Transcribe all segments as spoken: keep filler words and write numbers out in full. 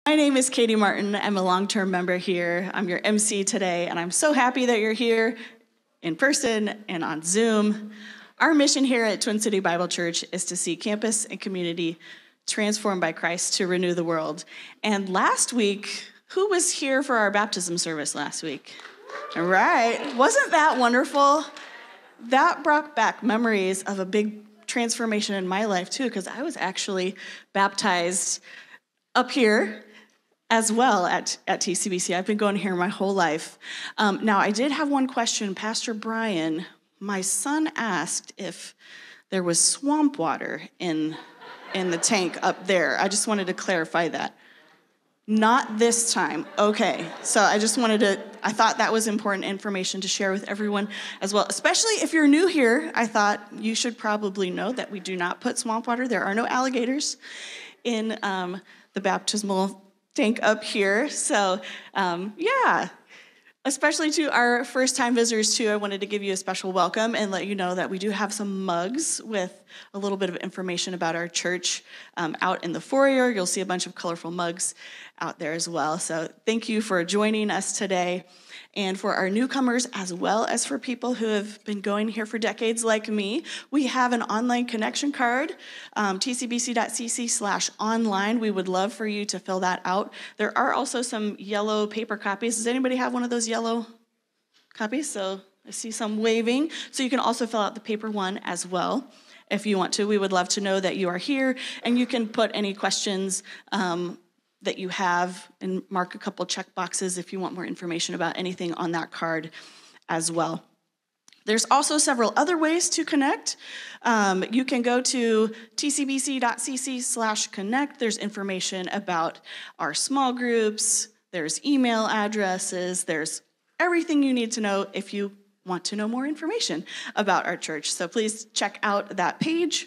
My name is Katie Martin. I'm a long-term member here. I'm your M C today, and I'm so happy that you're here in person and on Zoom. Our mission here at Twin City Bible Church is to see campus and community transformed by Christ to renew the world. And last week, who was here for our baptism service last week? All right. Wasn't that wonderful? That brought back memories of a big transformation in my life, too, because I was actually baptized up here as well at, at T C B C. I've been going here my whole life. Um, now, I did have one question. Pastor Brian, my son asked if there was swamp water in, in the tank up there. I just wanted to clarify that. Not this time. Okay. So I just wanted to, I thought that was important information to share with everyone as well. Especially if you're new here, I thought you should probably know that we do not put swamp water. There are no alligators in um, the baptismal tank up here. So um, yeah, especially to our first-time visitors too, I wanted to give you a special welcome and let you know that we do have some mugs with a little bit of information about our church um, out in the foyer. You'll see a bunch of colorful mugs out there as well. So thank you for joining us today. And for our newcomers, as well as for people who have been going here for decades like me, we have an online connection card, um, tcbc.cc slash online. We would love for you to fill that out. There are also some yellow paper copies. Does anybody have one of those yellow copies? So I see some waving. So you can also fill out the paper one as well if you want to. We would love to know that you are here, and you can put any questions um, that you have and mark a couple check boxes if you want more information about anything on that card as well. There's also several other ways to connect. Um, you can go to tcbc.cc slash connect. There's information about our small groups. There's email addresses. There's everything you need to know if you want to know more information about our church. So please check out that page.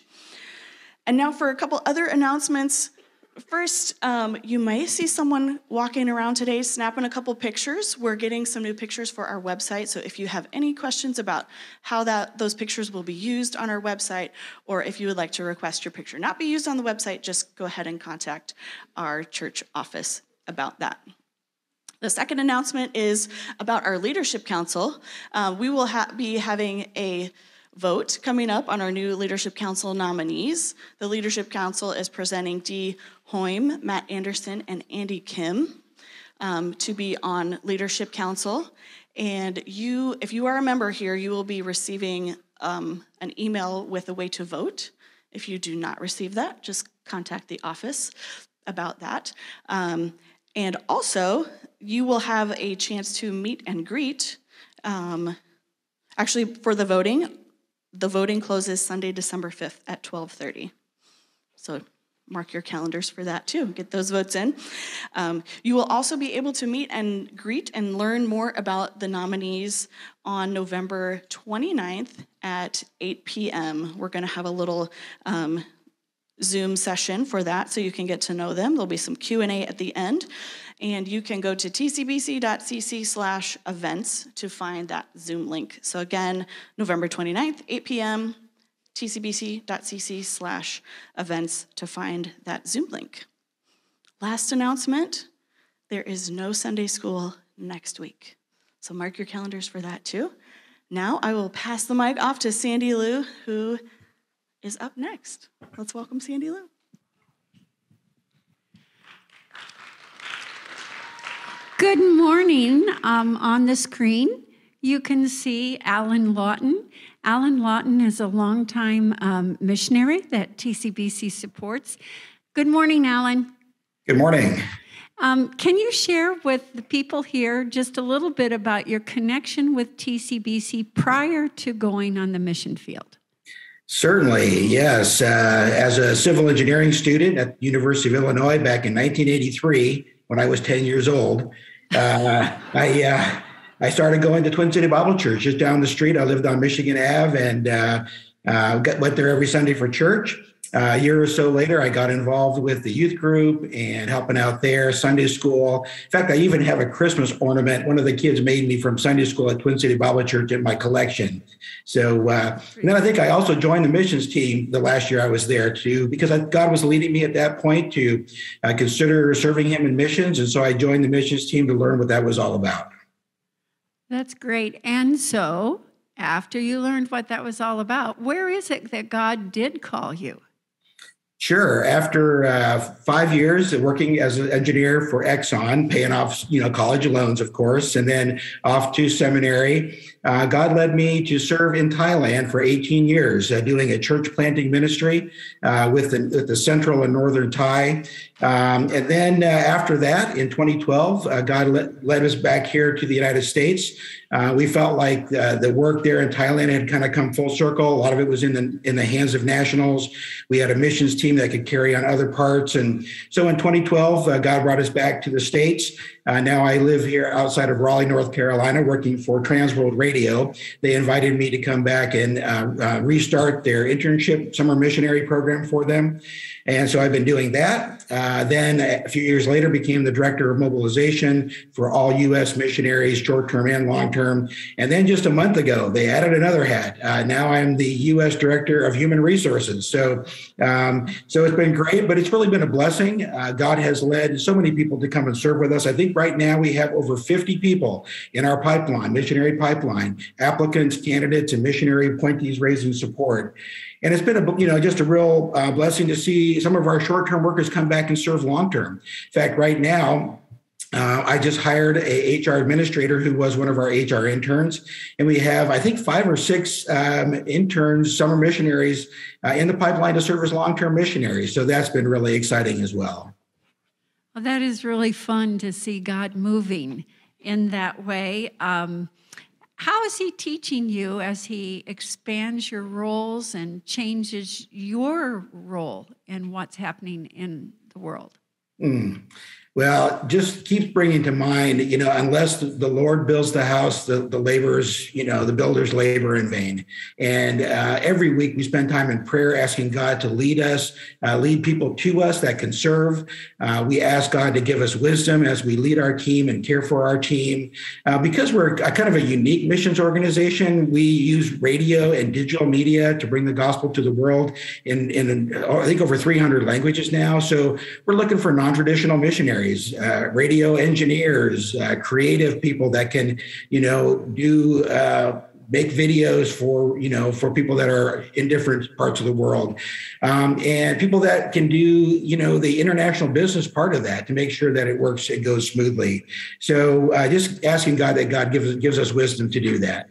And now for a couple other announcements. First, um, you may see someone walking around today snapping a couple pictures. We're getting some new pictures for our website, so if you have any questions about how that those pictures will be used on our website, or if you would like to request your picture not be used on the website, just go ahead and contact our church office about that. The second announcement is about our Leadership Council. Uh, we will ha- be having a vote coming up on our new Leadership Council nominees. The Leadership Council is presenting Dee Hoym, Matt Anderson, and Andy Kim um, to be on Leadership Council. And you, if you are a member here, you will be receiving um, an email with a way to vote. If you do not receive that, just contact the office about that. Um, and also, you will have a chance to meet and greet. Um, actually, for the voting, the voting closes Sunday, December fifth at twelve thirty. So mark your calendars for that too. Get those votes in. Um, you will also be able to meet and greet and learn more about the nominees on November twenty-ninth at eight p.m. We're going to have a little um, Zoom session for that so you can get to know them. There'll be some Q and A at the end. And you can go to tcbc.cc slash events to find that Zoom link. So again, November twenty-ninth, eight p.m., tcbc.cc slash events to find that Zoom link. Last announcement, there is no Sunday school next week. So mark your calendars for that too. Now I will pass the mic off to Sandy Lou, who is up next. Let's welcome Sandy Lou. Good morning. Um, on the screen, you can see Alan Lawton. Alan Lawton is a longtime um, missionary that T C B C supports. Good morning, Alan. Good morning. Um, can you share with the people here just a little bit about your connection with T C B C prior to going on the mission field? Certainly, yes. Uh, as a civil engineering student at the University of Illinois back in nineteen eighty-three, when I was ten years old, uh, I uh, I started going to Twin City Bible Church just down the street. I lived on Michigan Avenue and uh, uh, got, went there every Sunday for church. Uh, a year or so later, I got involved with the youth group and helping out there, Sunday school. In fact, I even have a Christmas ornament one of the kids made me from Sunday school at Twin City Bible Church in my collection. So uh, and then I think I also joined the missions team the last year I was there too, because I, God was leading me at that point to uh, consider serving him in missions. And so I joined the missions team to learn what that was all about. That's great. And so after you learned what that was all about, where is it that God did call you? Sure. After uh, five years of working as an engineer for Exxon, paying off, you know, college loans, of course, and then off to seminary, uh, God led me to serve in Thailand for eighteen years, uh, doing a church planting ministry uh, with, the, with the central and northern Thai. Um, and then uh, after that, in twenty twelve, uh, God led, led us back here to the United States. Uh, we felt like uh, the work there in Thailand had kind of come full circle. A lot of it was in the in the hands of nationals. We had a missions team that could carry on other parts. And so in twenty twelve, uh, God brought us back to the States. Uh, now I live here outside of Raleigh, North Carolina, working for Transworld Radio. They invited me to come back and uh, uh, restart their internship summer missionary program for them. And so I've been doing that. Uh, then a few years later, became the director of mobilization for all U S missionaries, short-term and long-term. And then just a month ago, they added another hat. Uh, now I'm the U S director of human resources. So, um, so it's been great, but it's really been a blessing. Uh, God has led so many people to come and serve with us. I think right now we have over fifty people in our pipeline, missionary pipeline, applicants, candidates, and missionary appointees raising support. And it's been a, you know, just a real uh, blessing to see some of our short-term workers come back and serve long-term. In fact, right now, uh, I just hired a H R administrator who was one of our H R interns. And we have, I think, five or six um, interns, summer missionaries uh, in the pipeline to serve as long-term missionaries. So that's been really exciting as well. Well, that is really fun to see God moving in that way. Um, How is he teaching you as he expands your roles and changes your role in what's happening in the world? Mm. Well, just keeps bringing to mind, you know, unless the Lord builds the house, the, the laborers, you know, the builders labor in vain. And uh, every week we spend time in prayer, asking God to lead us, uh, lead people to us that can serve. Uh, we ask God to give us wisdom as we lead our team and care for our team. Uh, because we're a kind of a unique missions organization, we use radio and digital media to bring the gospel to the world in, in I think, over three hundred languages now. So we're looking for non-traditional missionaries. Uh, radio engineers, uh, creative people that can, you know, do uh, make videos for, you know, for people that are in different parts of the world, um, and people that can do, you know, the international business part of that to make sure that it works and goes smoothly. So uh, just asking God that God gives gives us wisdom to do that.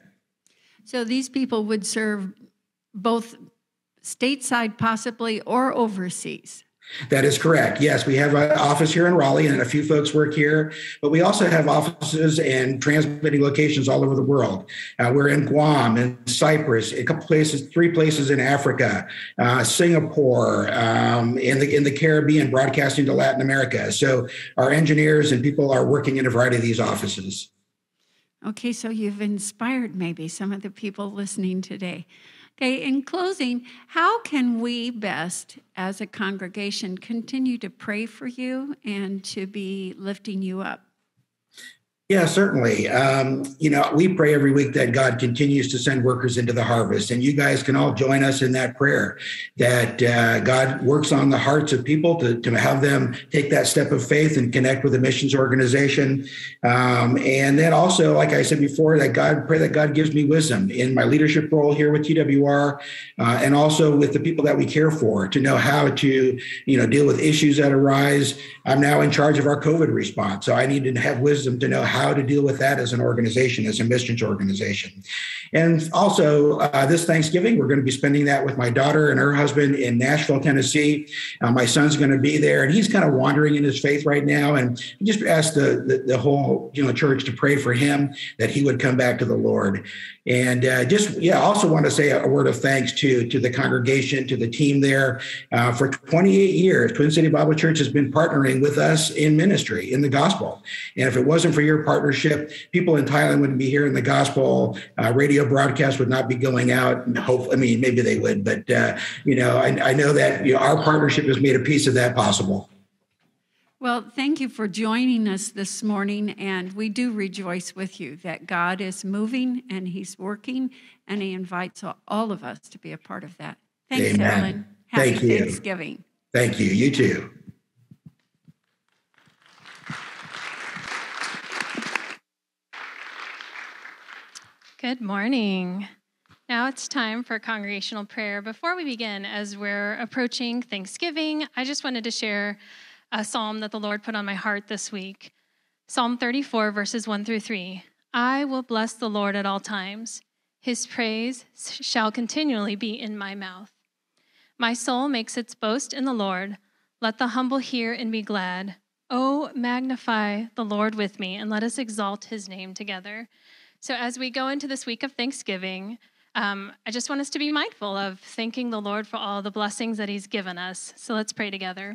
So these people would serve both stateside possibly or overseas. That is correct. Yes, we have an office here in Raleigh and a few folks work here, but we also have offices and transmitting locations all over the world. Uh, we're in Guam and Cyprus, a couple places, three places in Africa, uh, Singapore, um, in the in the Caribbean, broadcasting to Latin America. So our engineers and people are working in a variety of these offices. Okay, so you've inspired maybe some of the people listening today. Okay, in closing, how can we best, as a congregation, continue to pray for you and to be lifting you up? Yeah, certainly. Um, you know, we pray every week that God continues to send workers into the harvest, and you guys can all join us in that prayer, that uh, God works on the hearts of people to, to have them take that step of faith and connect with a missions organization. Um, and then also, like I said before, that God, pray that God gives me wisdom in my leadership role here with T W R, uh, and also with the people that we care for, to know how to, you know, deal with issues that arise. I'm now in charge of our COVID response, so I need to have wisdom to know how how to deal with that as an organization, as a missions organization. And also uh, this Thanksgiving, we're going to be spending that with my daughter and her husband in Nashville, Tennessee. Uh, my son's going to be there, and he's kind of wandering in his faith right now. And I just asked the, the, the whole, you know, church to pray for him, that he would come back to the Lord. And uh, just, yeah, I also want to say a word of thanks to, to the congregation, to the team there. Uh, for twenty-eight years, Twin City Bible Church has been partnering with us in ministry, in the gospel. And if it wasn't for your partnership, people in Thailand wouldn't be hearing the gospel. Uh, radio broadcasts would not be going out. And hope, I mean, maybe they would, but uh, you know, I, I know that you know, our partnership has made a piece of that possible. Well, thank you for joining us this morning, and we do rejoice with you that God is moving and he's working, and he invites all of us to be a part of that. Thanks, Amen. Ellen. Happy Thank you. Thanksgiving. Thank you. You too. Good morning. Now it's time for congregational prayer. Before we begin, as we're approaching Thanksgiving, I just wanted to share a psalm that the Lord put on my heart this week. Psalm thirty-four, verses one through three. I will bless the Lord at all times. His praise shall continually be in my mouth. My soul makes its boast in the Lord. Let the humble hear and be glad. Oh, magnify the Lord with me, and let us exalt his name together. So as we go into this week of Thanksgiving, um, I just want us to be mindful of thanking the Lord for all the blessings that he's given us. So let's pray together.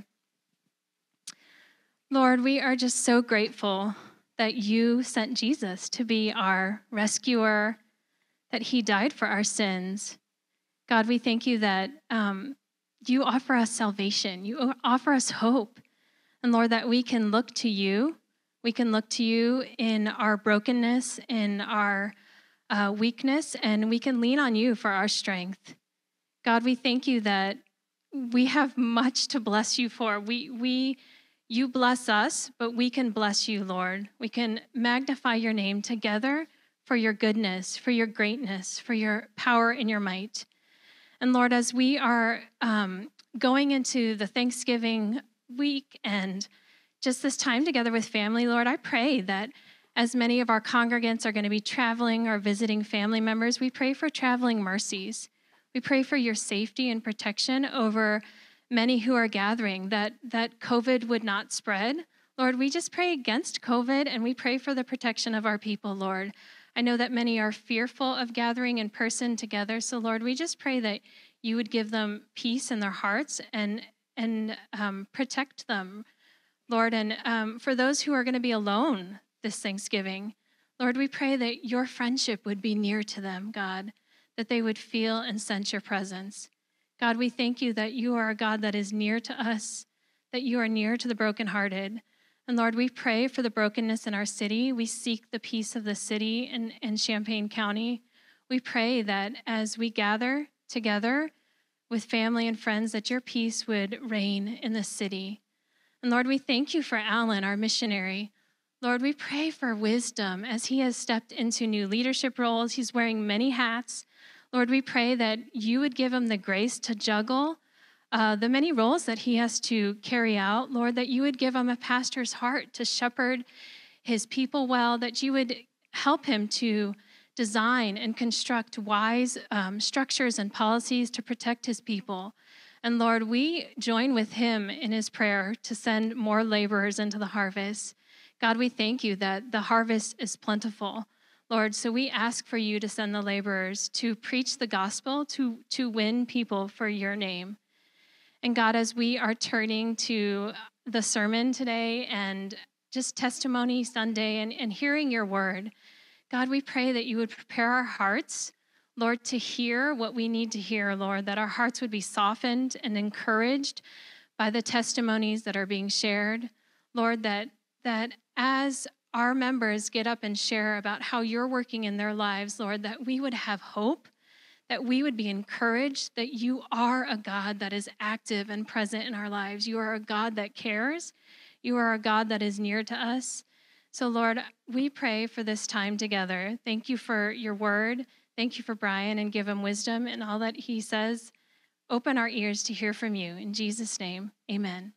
Lord, we are just so grateful that you sent Jesus to be our rescuer, that he died for our sins. God, we thank you that um, you offer us salvation. You offer us hope. And Lord, that we can look to you. We can look to you in our brokenness, in our uh, weakness, and we can lean on you for our strength. God, we thank you that we have much to bless you for. We, we, you bless us, but we can bless you, Lord. We can magnify your name together for your goodness, for your greatness, for your power and your might. And Lord, as we are um, going into the Thanksgiving week and just this time together with family, Lord, I pray that as many of our congregants are going to be traveling or visiting family members, we pray for traveling mercies. We pray for your safety and protection over many who are gathering, that, that COVID would not spread. Lord, we just pray against COVID, and we pray for the protection of our people, Lord. I know that many are fearful of gathering in person together, so Lord, we just pray that you would give them peace in their hearts and, and um, protect them, Lord. And um, for those who are going to be alone this Thanksgiving, Lord, we pray that your friendship would be near to them, God, that they would feel and sense your presence. God, we thank you that you are a God that is near to us, that you are near to the brokenhearted. And Lord, we pray for the brokenness in our city. We seek the peace of the city and, and Champaign County. We pray that as we gather together with family and friends, that your peace would reign in the city. And Lord, we thank you for Alan, our missionary. Lord, we pray for wisdom as he has stepped into new leadership roles. He's wearing many hats. Lord, we pray that you would give him the grace to juggle uh, the many roles that he has to carry out. Lord, that you would give him a pastor's heart to shepherd his people well, that you would help him to design and construct wise um, structures and policies to protect his people. And Lord, we join with him in his prayer to send more laborers into the harvest. God, we thank you that the harvest is plentiful, Lord, so we ask for you to send the laborers to preach the gospel, to, to win people for your name. And God, as we are turning to the sermon today and just Testimony Sunday and, and hearing your word, God, we pray that you would prepare our hearts, Lord, to hear what we need to hear, Lord, that our hearts would be softened and encouraged by the testimonies that are being shared. Lord, that, that as our members get up and share about how you're working in their lives, Lord, that we would have hope, that we would be encouraged, that you are a God that is active and present in our lives. You are a God that cares. You are a God that is near to us. So, Lord, we pray for this time together. Thank you for your word. Thank you for Brian, and give him wisdom in all that he says. Open our ears to hear from you. In Jesus' name, amen.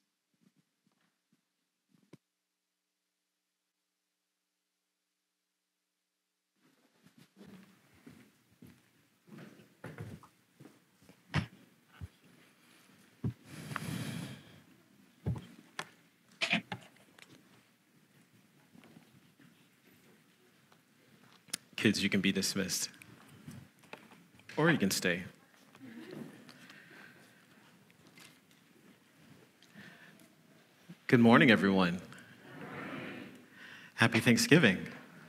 Kids, you can be dismissed. Or you can stay. Good morning, everyone. Happy Thanksgiving.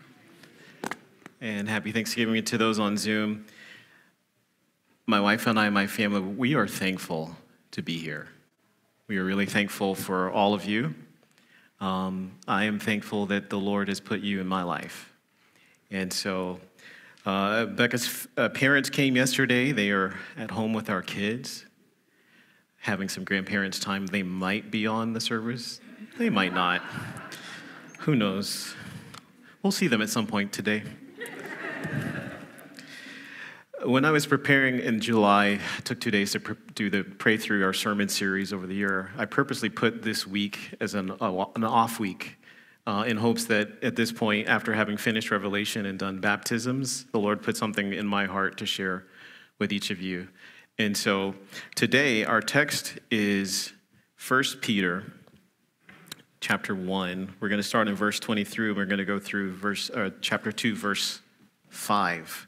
And happy Thanksgiving to those on Zoom. My wife and I and my family, we are thankful to be here. We are really thankful for all of you. Um, I am thankful that the Lord has put you in my life. And so uh, Becca's uh, parents came yesterday. They are at home with our kids, having some grandparents' time. They might be on the service. They might not. Who knows? We'll see them at some point today. When I was preparing in July, I took two days to pre- do the pray through our sermon series over the year. I purposely put this week as an, uh, an off week uh, in hopes that at this point, after having finished Revelation and done baptisms, the Lord put something in my heart to share with each of you. And so today, our text is First Peter chapter one. We're going to start in verse twenty-three. We're going to go through verse uh, chapter two, verse five.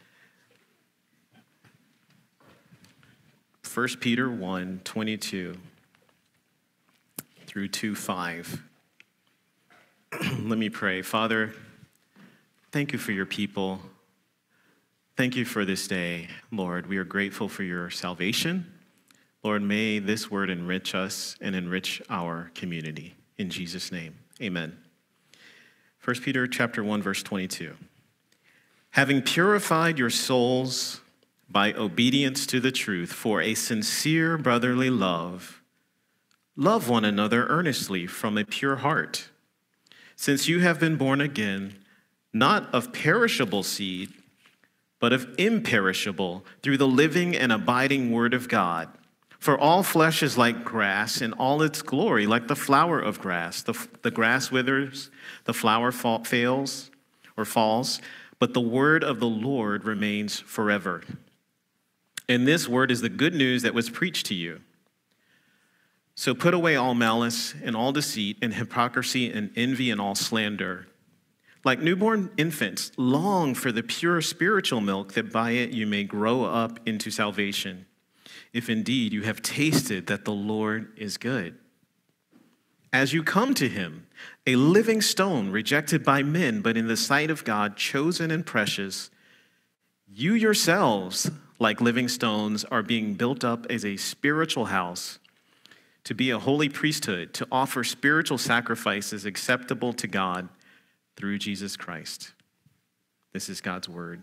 First Peter one, twenty-two through two, five. Let me pray. Father, thank you for your people. Thank you for this day, Lord. We are grateful for your salvation. Lord, may this word enrich us and enrich our community. In Jesus' name, amen. First Peter chapter one, verse twenty-two. Having purified your souls by obedience to the truth for a sincere brotherly love, love one another earnestly from a pure heart, since you have been born again, not of perishable seed, but of imperishable, through the living and abiding word of God. For all flesh is like grass, and all its glory like the flower of grass. The, the grass withers, the flower fall, fails or falls, but the word of the Lord remains forever. And this word is the good news that was preached to you. So put away all malice and all deceit and hypocrisy and envy and all slander. Like newborn infants, long for the pure spiritual milk, that by it you may grow up into salvation, if indeed you have tasted that the Lord is good. As you come to him, a living stone rejected by men, but in the sight of God, chosen and precious, you yourselves, like living stones, are being built up as a spiritual house, to be a holy priesthood, to offer spiritual sacrifices acceptable to God through Jesus Christ. This is God's word.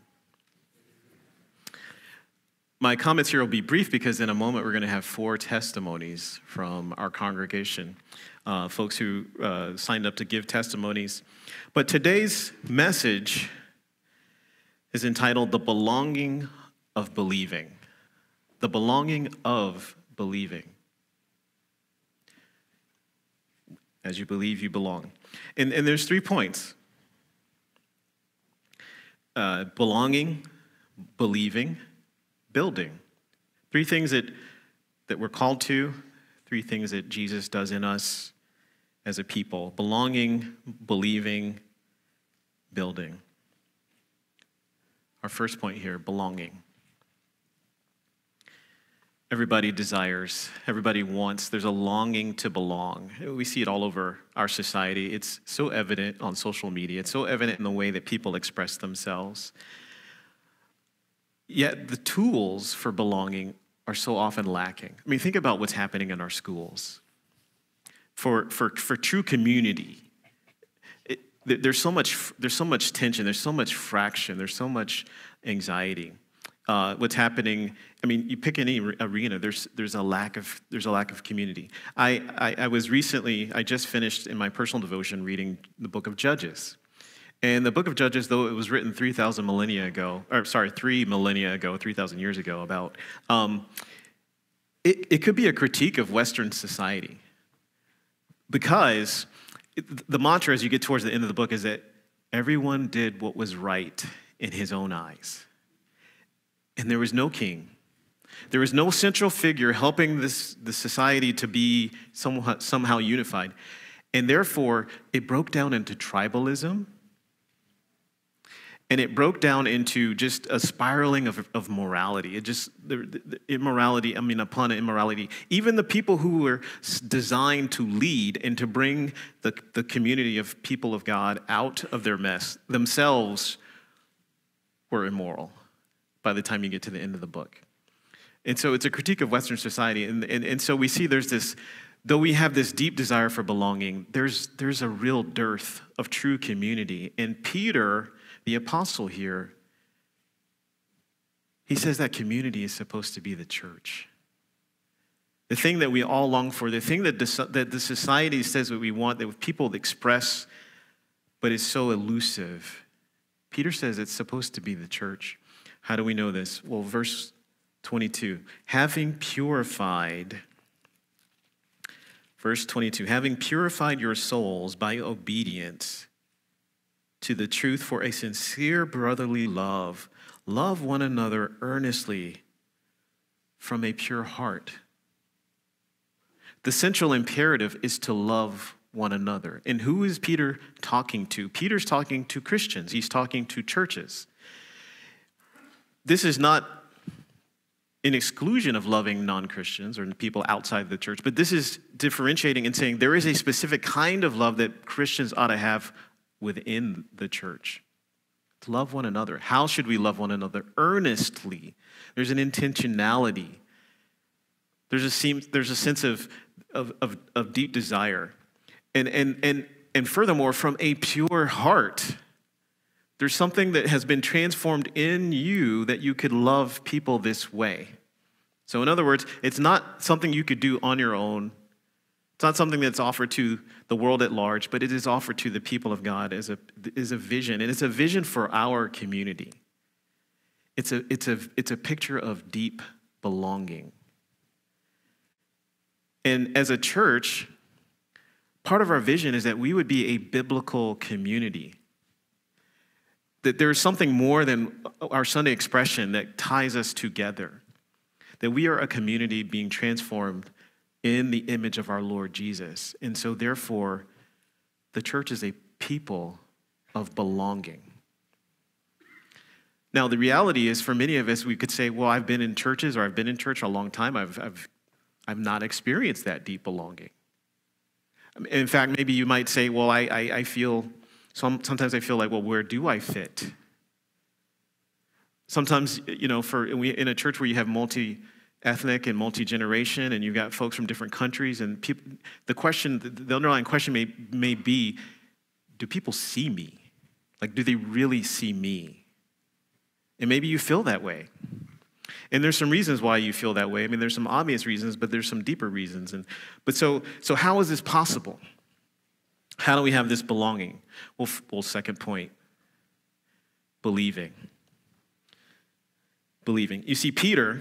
My comments here will be brief because in a moment we're going to have four testimonies from our congregation, uh, folks who uh, signed up to give testimonies. But today's message is entitled The Belonging of Believing. The Belonging of Believing. As you believe, you belong. And, and there's three points. Uh, belonging, believing, building. Three things that, that we're called to, three things that Jesus does in us as a people. Belonging, believing, building. Our first point here, belonging. Everybody desires, everybody wants, there's a longing to belong. We see it all over our society. It's so evident on social media. It's so evident in the way that people express themselves. Yet the tools for belonging are so often lacking. I mean, think about what's happening in our schools. For for for true community, it, there's so much there's so much tension. There's so much fraction. There's so much anxiety. Uh, what's happening? I mean, you pick any arena. There's there's a lack of there's a lack of community. I, I I was recently I just finished in my personal devotion reading the book of Judges. And the book of Judges, though it was written three thousand millennia ago, or sorry, three millennia ago, three thousand years ago about, um, it, it could be a critique of Western society. Because it, the mantra as you get towards the end of the book is that everyone did what was right in his own eyes. And there was no king. There was no central figure helping this the society to be somewhat, somehow unified. And therefore, it broke down into tribalism. And it broke down into just a spiraling of, of morality. It just, the, the immorality, I mean, upon immorality. Even the people who were designed to lead and to bring the, the community of people of God out of their mess themselves were immoral by the time you get to the end of the book. And so it's a critique of Western society. And, and, and so we see there's this, though we have this deep desire for belonging, there's, there's a real dearth of true community. And Peter, the apostle here, he says that community is supposed to be the church. The thing that we all long for, the thing that the, that the society says that we want, that people express, but is so elusive. Peter says it's supposed to be the church. How do we know this? Well, verse twenty-two, having purified, verse twenty-two, having purified your souls by obedience to the truth for a sincere brotherly love, love one another earnestly from a pure heart. The central imperative is to love one another. And who is Peter talking to? Peter's talking to Christians. He's talking to churches. This is not in exclusion of loving non-Christians or people outside the church, but this is differentiating and saying there is a specific kind of love that Christians ought to have within the church. To love one another. How should we love one another? Earnestly. There's an intentionality. There's a seem, there's a sense of, of, of, of deep desire. And, and, and, and furthermore, from a pure heart. There's something that has been transformed in you that you could love people this way. So in other words, it's not something you could do on your own. It's not something that's offered to the world at large, but it is offered to the people of God as a, as a vision. And it's a vision for our community. It's a, it's a, it's a picture of deep belonging. And as a church, part of our vision is that we would be a biblical community. That there is something more than our Sunday expression that ties us together. That we are a community being transformed in the image of our Lord Jesus. And so therefore, the church is a people of belonging. Now, the reality is for many of us, we could say, well, I've been in churches or I've been in church a long time. I've, I've, I've not experienced that deep belonging. In fact, maybe you might say, well, I, I, I feel... So sometimes I feel like, well, where do I fit? Sometimes, you know, for in a church where you have multi-ethnic and multi-generation, and you've got folks from different countries, and people, the question, the underlying question may may be, do people see me? Like, do they really see me? And maybe you feel that way. And there's some reasons why you feel that way. I mean, there's some obvious reasons, but there's some deeper reasons. And but so so how is this possible? How do we have this belonging? Well, well, second point, believing. Believing. You see, Peter,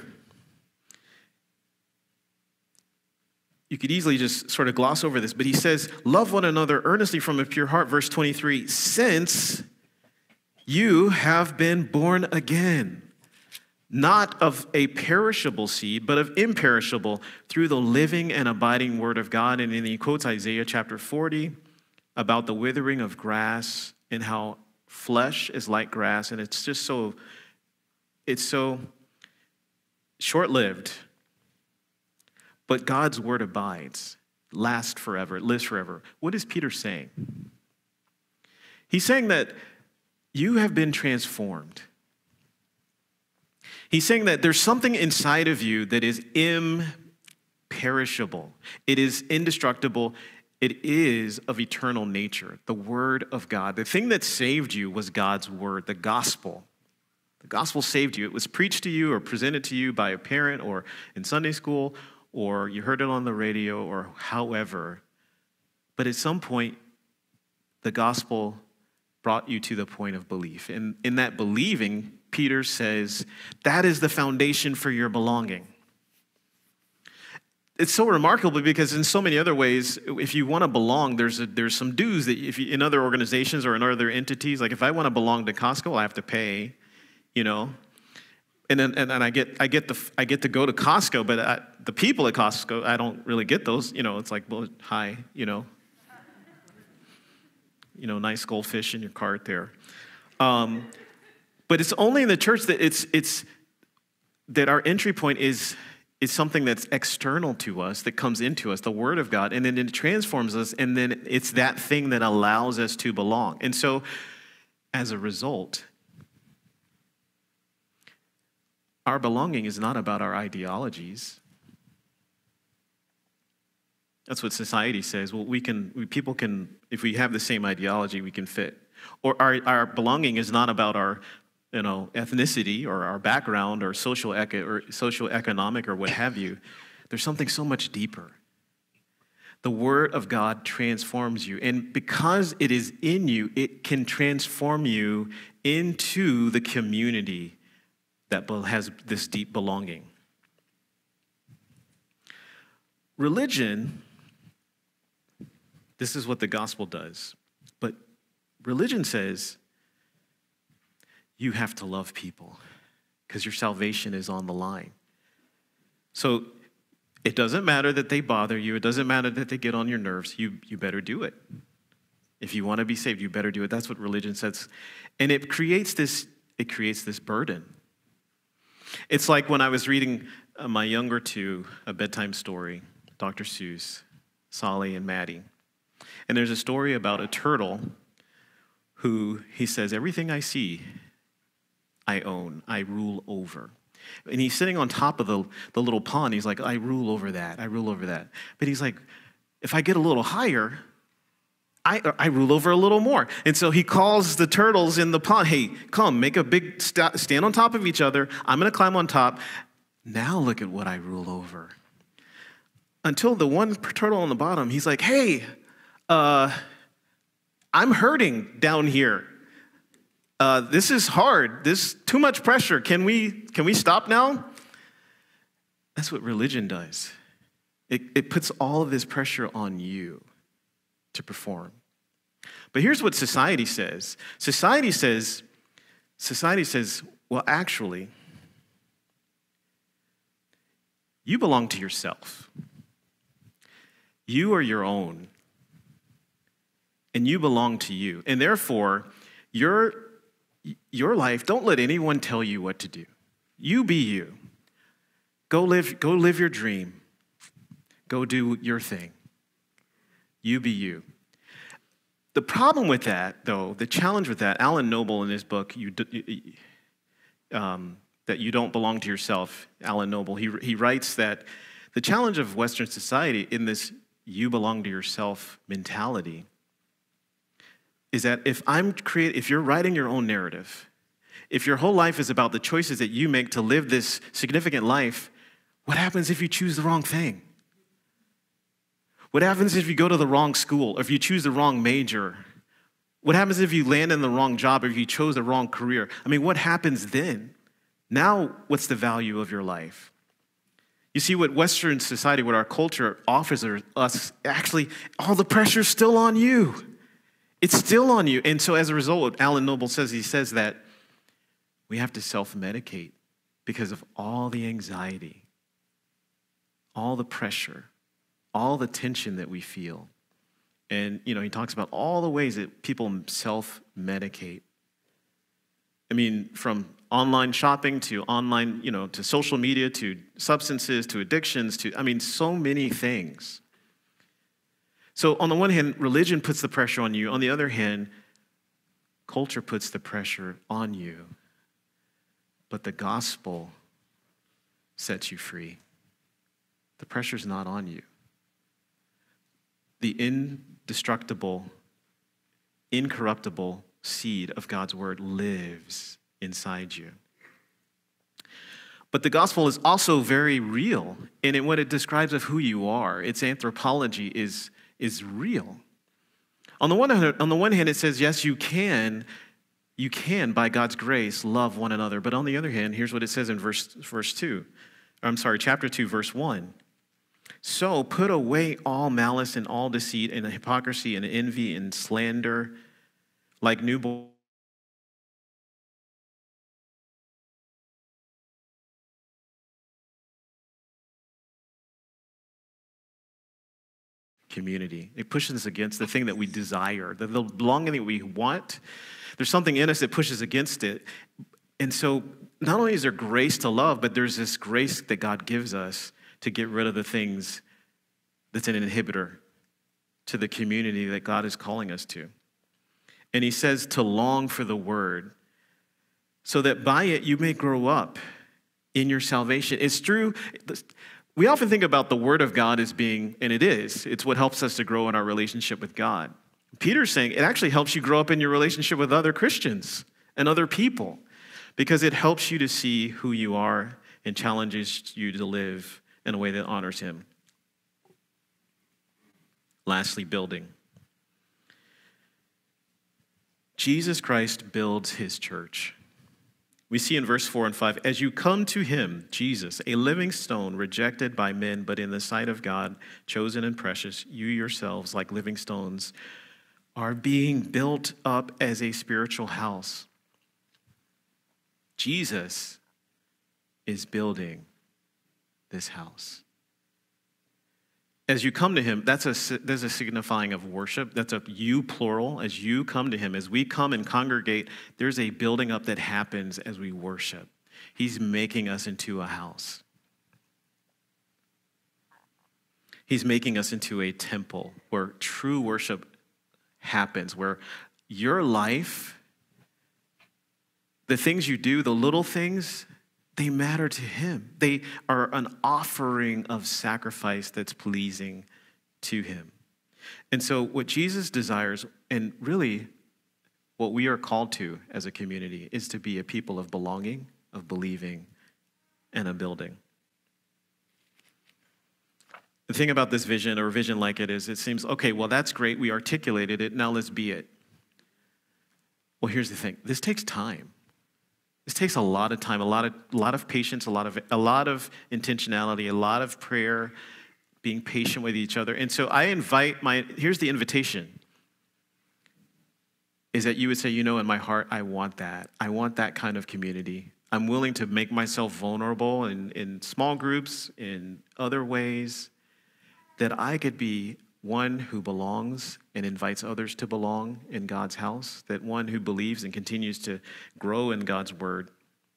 you could easily just sort of gloss over this, but he says, love one another earnestly from a pure heart, verse twenty-three, since you have been born again, not of a perishable seed, but of imperishable, through the living and abiding word of God. And then he quotes Isaiah chapter forty, about the withering of grass and how flesh is like grass, and it's just so, it's so short-lived. But God's word abides, lasts forever, it lives forever. What is Peter saying? He's saying that you have been transformed. He's saying that there's something inside of you that is imperishable. It is indestructible. It is of eternal nature, the word of God. The thing that saved you was God's word, the gospel. The gospel saved you. It was preached to you or presented to you by a parent or in Sunday school, or you heard it on the radio, or however. But at some point, the gospel brought you to the point of belief. And in that believing, Peter says, that is the foundation for your belonging. It's so remarkable because in so many other ways, if you want to belong, there's a, there's some dues that if you, in other organizations or in other entities, like if I want to belong to Costco, I have to pay, you know, and then and, and I get I get the I get to go to Costco, but I, the people at Costco, I don't really get those, you know. It's like, well, hi, you know, you know, nice goldfish in your cart there. Um, But it's only in the church that it's it's that our entry point is is something that's external to us, that comes into us, the Word of God, and then it transforms us, and then it's that thing that allows us to belong. And so, as a result, our belonging is not about our ideologies. That's what society says. Well, we can, we, people can, if we have the same ideology, we can fit. Or our, our belonging is not about our, you know, ethnicity or our background or social eco, or social economic or what have you. There's something so much deeper. The Word of God transforms you, and because it is in you, it can transform you into the community that has this deep belonging. Religion, this is what the gospel does, but religion says you have to love people because your salvation is on the line. So it doesn't matter that they bother you. It doesn't matter that they get on your nerves. You, you better do it. If you want to be saved, you better do it. That's what religion says. And it creates this, it creates this burden. It's like when I was reading uh, my younger two a bedtime story, Doctor Seuss, Solly and Maddie. And there's a story about a turtle who, he says, everything I see, I own, I rule over. And he's sitting on top of the, the little pond. He's like, I rule over that, I rule over that. But he's like, if I get a little higher, I, I rule over a little more. And so he calls the turtles in the pond, hey, come, make a big, st- stand on top of each other. I'm going to climb on top. Now look at what I rule over. Until the one turtle on the bottom, he's like, hey, uh, I'm hurting down here. Uh, this is hard. This is too much pressure. Can we, can we stop now? That's what religion does. It, it puts all of this pressure on you to perform. But here's what society says. Society says, society says, well, actually, you belong to yourself. You are your own. And you belong to you. And therefore, your, your life, don't let anyone tell you what to do. You be you. Go live, go live your dream. Go do your thing. You be you. The problem with that, though, the challenge with that, Alan Noble in his book, you, um, that you don't belong to yourself, Alan Noble, he, he writes that the challenge of Western society in this you belong to yourself mentality is that if I'm create, if you're writing your own narrative, if your whole life is about the choices that you make to live this significant life, what happens if you choose the wrong thing? What happens if you go to the wrong school, or if you choose the wrong major? What happens if you land in the wrong job, or if you chose the wrong career? I mean, what happens then? Now, what's the value of your life? You see, what Western society, what our culture offers us, actually, all the pressure's still on you. It's still on you. And so as a result, what Alan Noble says, he says that we have to self-medicate because of all the anxiety, all the pressure, all the tension that we feel. And, you know, he talks about all the ways that people self-medicate. I mean, from online shopping to online, you know, to social media, to substances, to addictions, to, I mean, so many things. So on the one hand, religion puts the pressure on you. On the other hand, culture puts the pressure on you. But the gospel sets you free. The pressure's not on you. The indestructible, incorruptible seed of God's word lives inside you. But the gospel is also very real, and in what it describes of who you are. Its anthropology is, is real. On the one hand, on the one hand, it says, yes, you can, you can, by God's grace, love one another. But on the other hand, here's what it says in verse, verse two. I'm sorry, chapter two, verse one. So put away all malice and all deceit and hypocrisy and envy and slander, like newborn community. It pushes us against the thing that we desire, the, the belonging that we want. There's something in us that pushes against it. And so not only is there grace to love, but there's this grace that God gives us to get rid of the things that's an inhibitor to the community that God is calling us to. And he says to long for the word so that by it you may grow up in your salvation. It's true. We often think about the word of God as being, and it is, it's what helps us to grow in our relationship with God. Peter's saying it actually helps you grow up in your relationship with other Christians and other people because it helps you to see who you are and challenges you to live in a way that honors him. Lastly, building. Jesus Christ builds his church. We see in verse four and five, as you come to him, Jesus, a living stone rejected by men, but in the sight of God, chosen and precious, you yourselves, like living stones, are being built up as a spiritual house. Jesus is building this house. As you come to him, that's a, there's a signifying of worship. That's a you plural. As you come to him, as we come and congregate, there's a building up that happens as we worship. He's making us into a house. He's making us into a temple where true worship happens, where your life, the things you do, the little things, they matter to him. They are an offering of sacrifice that's pleasing to him. And so what Jesus desires, and really what we are called to as a community, is to be a people of belonging, of believing, and of building. The thing about this vision, or a vision like it, is it seems, okay, well, that's great. We articulated it. Now let's be it. Well, here's the thing. This takes time. This takes a lot of time, a lot of, a lot of patience, a lot of, a lot of intentionality, a lot of prayer, being patient with each other. And so I invite my, here's the invitation, is that you would say, you know, in my heart, I want that. I want that kind of community. I'm willing to make myself vulnerable in, in small groups, in other ways, that I could be one who belongs and invites others to belong in God's house, that one who believes and continues to grow in God's word,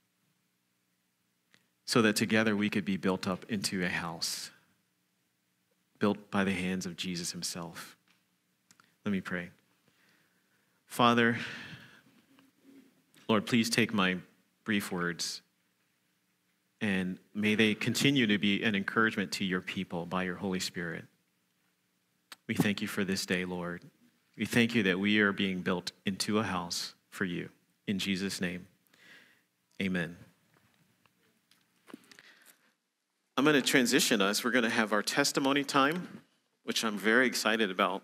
so that together we could be built up into a house, built by the hands of Jesus himself. Let me pray. Father, Lord, please take my brief words, and may they continue to be an encouragement to your people by your Holy Spirit. We thank you for this day, Lord. We thank you that we are being built into a house for you. In Jesus' name, amen. I'm going to transition us. We're going to have our testimony time, which I'm very excited about.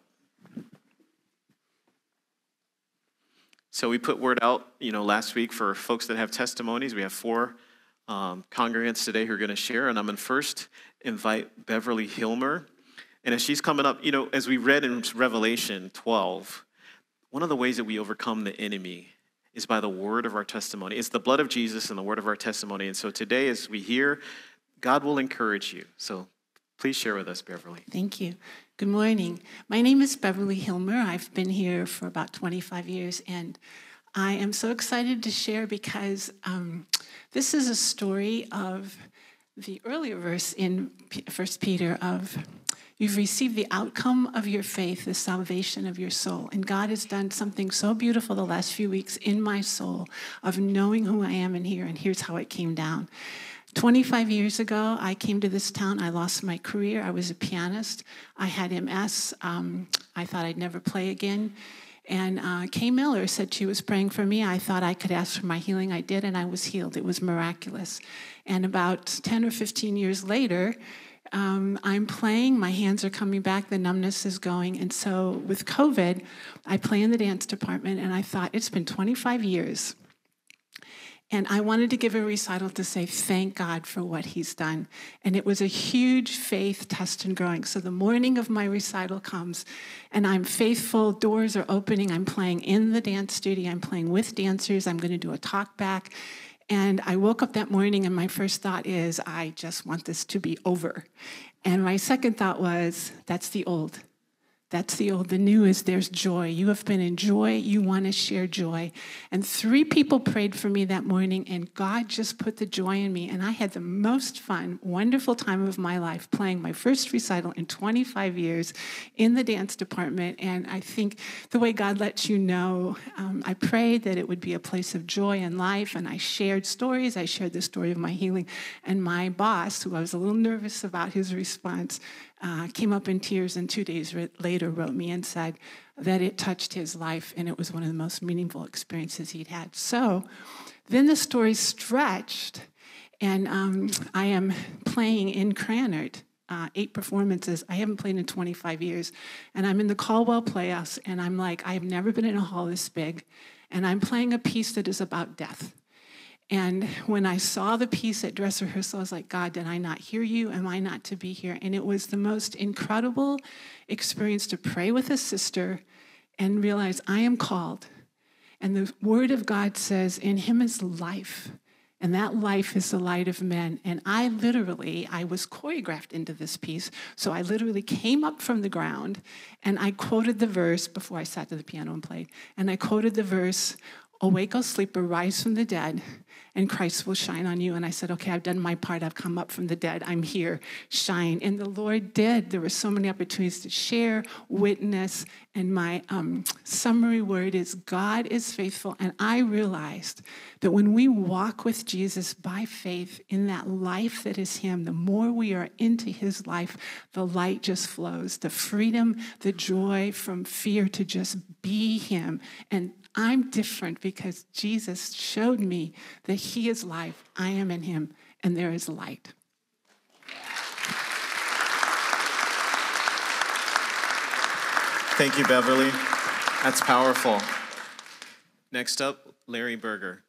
So we put word out, you know, last week for folks that have testimonies. We have four um, congregants today who are going to share, and I'm going to first invite Beverly Hilmer. And as she's coming up, you know, as we read in Revelation twelve, one of the ways that we overcome the enemy is by the word of our testimony. It's the blood of Jesus and the word of our testimony. And so today, as we hear, God will encourage you. So please share with us, Beverly. Thank you. Good morning. My name is Beverly Hilmer. I've been here for about twenty-five years, and I am so excited to share because um, this is a story of the earlier verse in First Peter of, you've received the outcome of your faith, the salvation of your soul. And God has done something so beautiful the last few weeks in my soul of knowing who I am in here, and here's how it came down. twenty-five years ago, I came to this town. I lost my career. I was a pianist. I had M S. Um, I thought I'd never play again. And uh, Kay Miller said she was praying for me. I thought I could ask for my healing. I did, and I was healed. It was miraculous. And about ten or fifteen years later, um, I'm playing. My hands are coming back. The numbness is going. And so with COVID, I play in the dance department, and I thought, it's been twenty-five years. And I wanted to give a recital to say thank God for what he's done. And it was a huge faith test and growing. So the morning of my recital comes, and I'm faithful. Doors are opening. I'm playing in the dance studio. I'm playing with dancers. I'm going to do a talk back. And I woke up that morning, and my first thought is, I just want this to be over. And my second thought was, that's the old. That's the old. The new is there's joy. You have been in joy. You want to share joy. And three people prayed for me that morning, and God just put the joy in me. And I had the most fun, wonderful time of my life playing my first recital in twenty-five years in the dance department. And I think the way God lets you know, um, I prayed that it would be a place of joy and life. And I shared stories. I shared the story of my healing. And my boss, who I was a little nervous about his response, Uh, came up in tears, and two days later wrote me and said that it touched his life, and it was one of the most meaningful experiences he'd had. So then the story stretched, and um, I am playing in Cranard, uh, eight performances. I haven't played in twenty-five years, and I'm in the Caldwell Playhouse, and I'm like, I've never been in a hall this big, and I'm playing a piece that is about death. And when I saw the piece at dress rehearsal, I was like, God, did I not hear you? Am I not to be here? And it was the most incredible experience to pray with a sister and realize I am called. And the word of God says, in him is life. And that life is the light of men. And I literally, I was choreographed into this piece. So I literally came up from the ground and I quoted the verse before I sat to the piano and played. And I quoted the verse, awake, O sleeper, rise from the dead, and Christ will shine on you. And I said, okay, I've done my part. I've come up from the dead. I'm here. Shine. And the Lord did. There were so many opportunities to share, witness. And my um, summary word is God is faithful. And I realized that when we walk with Jesus by faith in that life that is him, the more we are into his life, the light just flows. The freedom, the joy from fear to just be him. And I'm different because Jesus showed me that he is life, I am in him, and there is light. Thank you, Beverly. That's powerful. Next up, Larry Berger.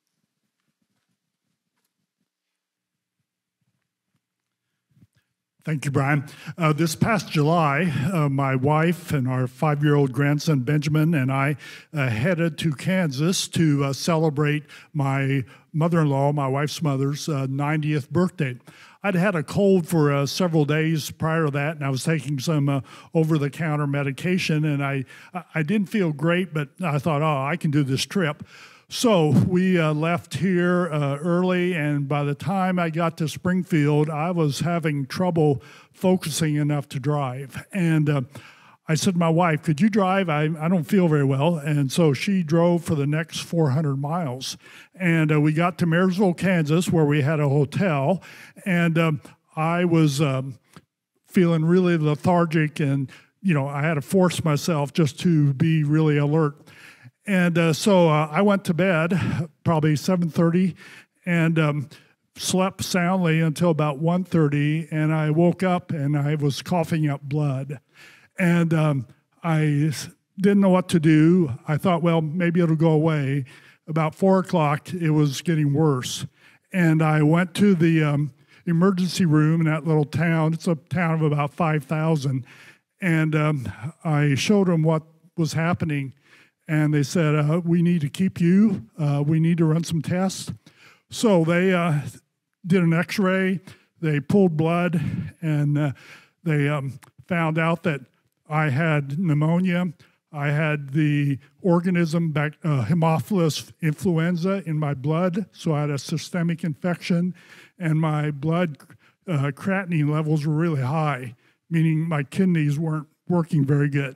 Thank you, Brian. Uh, this past July, uh, my wife and our five-year-old grandson, Benjamin, and I uh, headed to Kansas to uh, celebrate my mother-in-law, my wife's mother's uh, ninetieth birthday. I'd had a cold for uh, several days prior to that, and I was taking some uh, over-the-counter medication, and I, I didn't feel great, but I thought, oh, I can do this trip. So we uh, left here uh, early, and by the time I got to Springfield, I was having trouble focusing enough to drive. And uh, I said to my wife, could you drive? I, I don't feel very well. And so she drove for the next four hundred miles. And uh, we got to Marysville, Kansas, where we had a hotel. And um, I was um, feeling really lethargic, and, you know, I had to force myself just to be really alert. And uh, so uh, I went to bed probably seven thirty and um, slept soundly until about one thirty, and I woke up and I was coughing up blood. And um, I didn't know what to do. I thought, well, maybe it'll go away. About four o'clock, it was getting worse. And I went to the um, emergency room in that little town. It's a town of about five thousand. And um, I showed them what was happening. And they said, uh, we need to keep you. Uh, we need to run some tests. So they uh, did an x-ray. They pulled blood, and uh, they um, found out that I had pneumonia. I had the organism back, uh, Haemophilus influenza in my blood, so I had a systemic infection, and my blood uh, creatinine levels were really high, meaning my kidneys weren't working very good.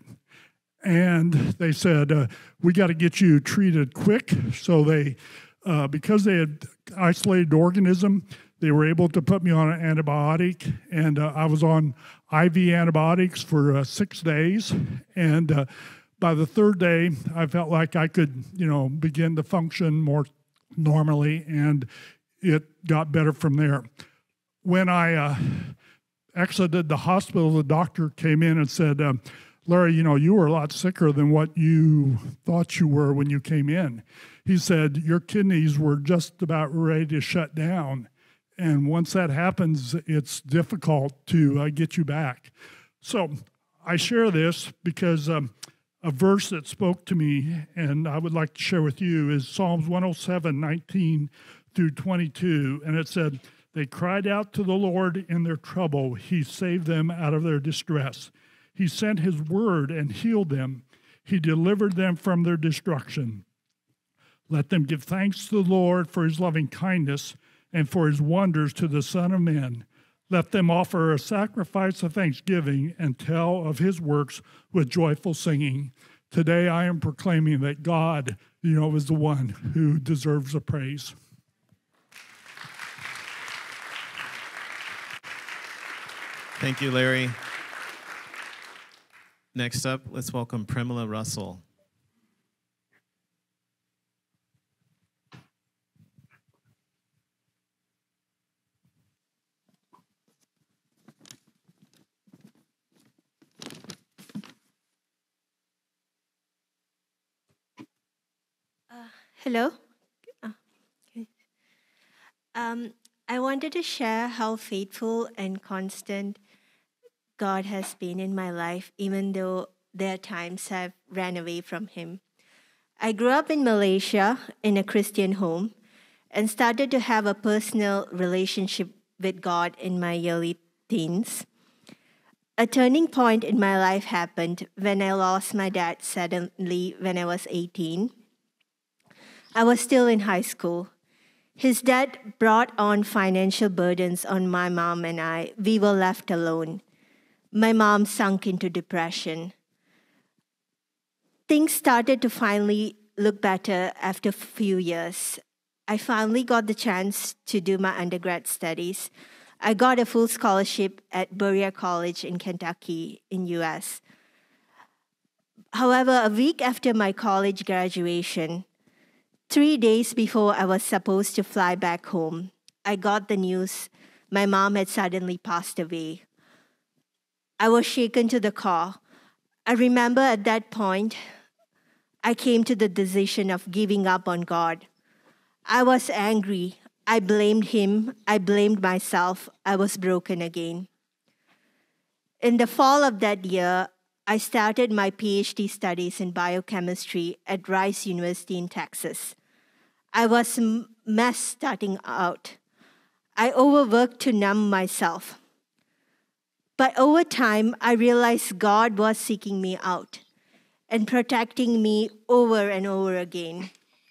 And they said, uh, we got to get you treated quick. So they, uh, because they had isolated the organism, they were able to put me on an antibiotic. And uh, I was on I V antibiotics for uh, six days. And uh, by the third day, I felt like I could, you know, begin to function more normally. And it got better from there. When I uh, exited the hospital, the doctor came in and said, uh, Larry, you know, you were a lot sicker than what you thought you were when you came in. He said, your kidneys were just about ready to shut down. And once that happens, it's difficult to uh, get you back. So I share this because um, a verse that spoke to me and I would like to share with you is Psalms one oh seven, nineteen through twenty-two. And it said, they cried out to the Lord in their trouble. He saved them out of their distress. He sent his word and healed them. He delivered them from their destruction. Let them give thanks to the Lord for his loving kindness and for his wonders to the Son of Man. Let them offer a sacrifice of thanksgiving and tell of his works with joyful singing. Today I am proclaiming that God, you know, is the one who deserves the praise. Thank you, Larry. Next up, let's welcome Premila Russell. Uh, hello. Uh, okay. Um, I wanted to share how faithful and constant God has been in my life, even though there are times I've ran away from him. I grew up in Malaysia in a Christian home and started to have a personal relationship with God in my early teens. A turning point in my life happened when I lost my dad suddenly when I was eighteen. I was still in high school. His death brought on financial burdens on my mom and I. We were left alone. My mom sunk into depression. Things started to finally look better after a few years. I finally got the chance to do my undergrad studies. I got a full scholarship at Berea College in Kentucky in U S. However, a week after my college graduation, three days before I was supposed to fly back home, I got the news my mom had suddenly passed away. I was shaken to the core. I remember at that point, I came to the decision of giving up on God. I was angry. I blamed him. I blamed myself. I was broken again. In the fall of that year, I started my PhD studies in biochemistry at Rice University in Texas. I was a mess starting out. I overworked to numb myself. But over time, I realized God was seeking me out and protecting me over and over again.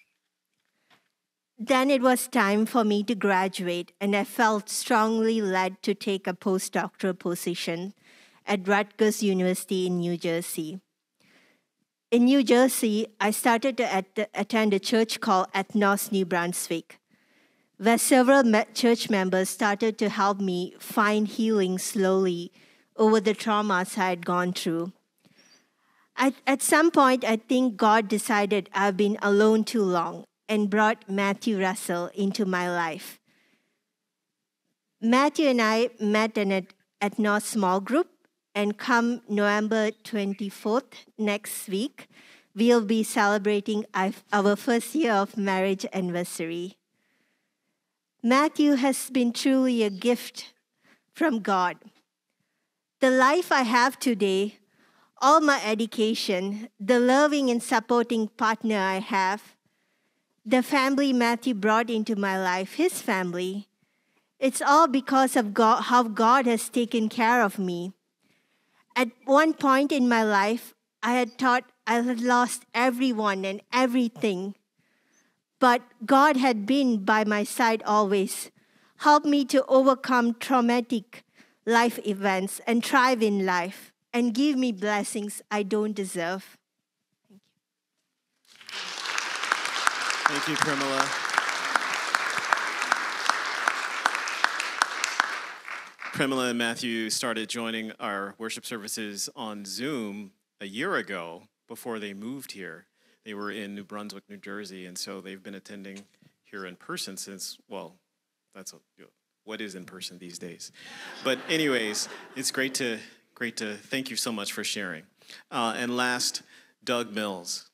Then it was time for me to graduate, and I felt strongly led to take a postdoctoral position at Rutgers University in New Jersey. In New Jersey, I started to at- attend a church called Ethnos New Brunswick, where several me- church members started to help me find healing slowly over the traumas I had gone through. At, at some point, I think God decided I've been alone too long and brought Matthew Russell into my life. Matthew and I met in an Ethnos small group, and come November twenty-fourth, next week, we'll be celebrating our first year of marriage anniversary. Matthew has been truly a gift from God. The life I have today, all my education, the loving and supporting partner I have, the family Matthew brought into my life, his family, it's all because of God, how God has taken care of me. At one point in my life, I had thought I had lost everyone and everything. But God had been by my side always, helped me to overcome traumatic life events and thrive in life and give me blessings I don't deserve. Thank you, Premila. Premila and Matthew started joining our worship services on Zoom a year ago before they moved here. They were in New Brunswick, New Jersey, and so they've been attending here in person since, well, that's a, what is in person these days. But anyways, it's great to great to thank you so much for sharing. Uh, and last, Doug Mills.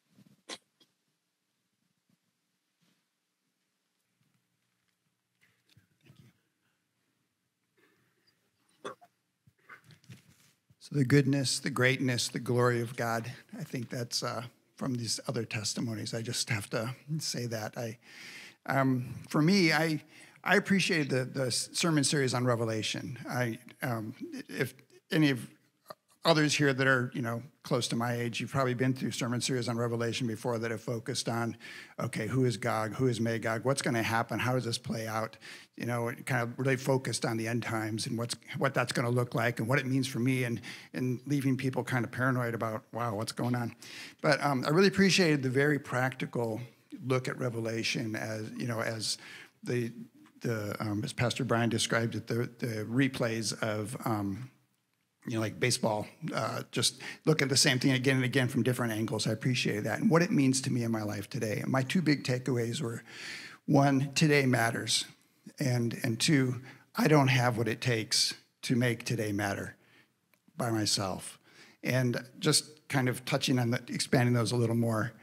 So the goodness, the greatness, the glory of God, I think that's uh, from these other testimonies. I just have to say that. I, um, for me, I I appreciated the, the sermon series on Revelation. I, um, if any of others here that are, you know, close to my age, you've probably been through sermon series on Revelation before that have focused on, okay, who is Gog, who is Magog, what's going to happen, how does this play out? You know, it kind of really focused on the end times and what's what that's going to look like and what it means for me, and and leaving people kind of paranoid about, wow, what's going on? But um, I really appreciated the very practical look at Revelation as, you know, as the the um, as Pastor Brian described it, the the replays of. Um, you know, like baseball, uh, just look at the same thing again and again from different angles. I appreciate that. And what it means to me in my life today. And my two big takeaways were, one, today matters. And, and two, I don't have what it takes to make today matter by myself. And just kind of touching on the, expanding those a little more,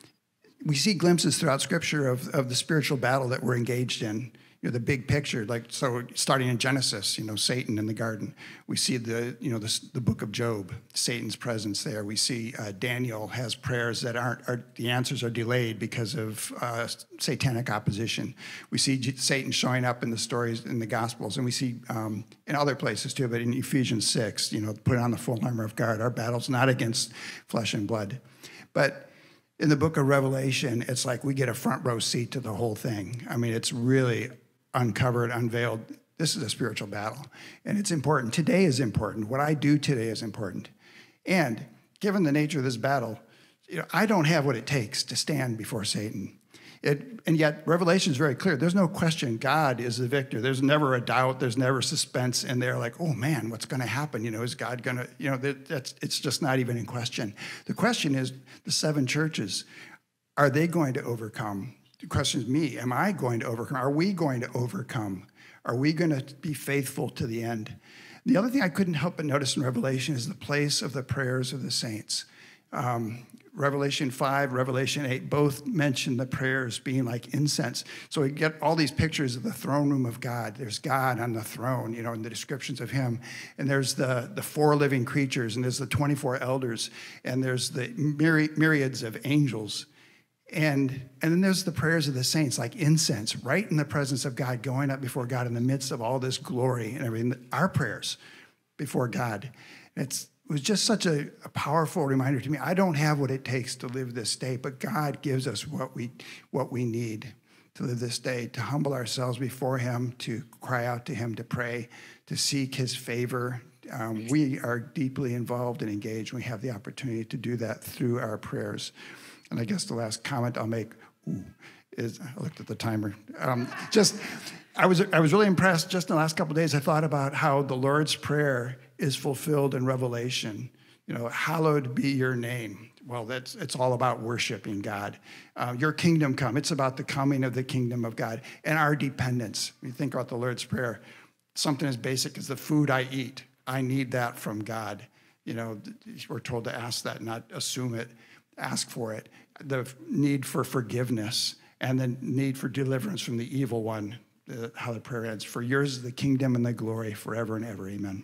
we see glimpses throughout Scripture of, of the spiritual battle that we're engaged in. You know, the big picture, like, so starting in Genesis, you know, Satan in the garden. We see the, you know, the, the book of Job, Satan's presence there. We see uh, Daniel has prayers that aren't, are, the answers are delayed because of uh, satanic opposition. We see J- Satan showing up in the stories in the Gospels, and we see um, in other places too, but in Ephesians six, you know, put on the full armor of God. Our battle's not against flesh and blood. But in the book of Revelation, it's like we get a front row seat to the whole thing. I mean, it's really uncovered, unveiled. This is a spiritual battle, and it's important. Today is important. What I do today is important. And given the nature of this battle, you know, I don't have what it takes to stand before Satan. It, and yet, Revelation is very clear. There's no question God is the victor. There's never a doubt. There's never suspense in there like, oh, man, what's going to happen? You know, is God going to, you know, that, that's, it's just not even in question. The question is, the seven churches, are they going to overcome? The question is me, am I going to overcome? Are we going to overcome? Are we going to be faithful to the end? The other thing I couldn't help but notice in Revelation is the place of the prayers of the saints. Um, Revelation five, Revelation eight, both mention the prayers being like incense. So we get all these pictures of the throne room of God. There's God on the throne, you know, and the descriptions of him. And there's the, the four living creatures, and there's the twenty-four elders, and there's the myri- myriads of angels. And, and then there's the prayers of the saints, like incense, right in the presence of God, going up before God in the midst of all this glory and everything. Our prayers before God. It's, it was just such a, a powerful reminder to me. I don't have what it takes to live this day, but God gives us what we, what we need to live this day, to humble ourselves before him, to cry out to him, to pray, to seek his favor. Um, we are deeply involved and engaged. We have the opportunity to do that through our prayers. And I guess the last comment I'll make ooh, is, I looked at the timer, um, just, I was I was really impressed just in the last couple of days. I thought about how the Lord's Prayer is fulfilled in Revelation. You know, hallowed be your name. Well, that's it's all about worshiping God. Uh, your kingdom come. It's about the coming of the kingdom of God and our dependence. When you think about the Lord's Prayer, something as basic as the food I eat, I need that from God. You know, we're told to ask that, not assume it. Ask for it. The need for forgiveness and the need for deliverance from the evil one, uh, how the prayer ends. For yours is the kingdom and the glory forever and ever. Amen.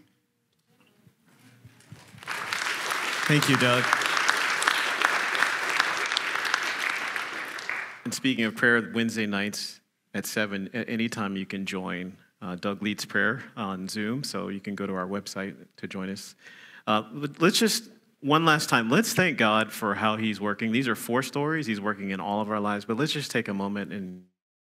Thank you, Doug. And speaking of prayer, Wednesday nights at seven, anytime you can join. Uh, Doug leads prayer on Zoom, so you can go to our website to join us. Uh, let's just One last time, let's thank God for how he's working. These are four stories. He's working in all of our lives, but let's just take a moment and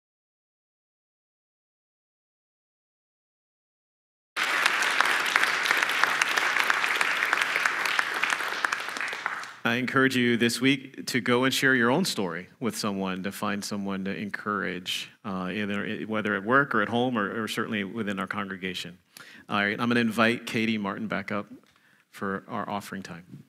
I encourage you this week to go and share your own story with someone, to find someone to encourage, uh, either whether at work or at home or, or certainly within our congregation. All right, I'm going to invite Katie Martin back up for our offering time.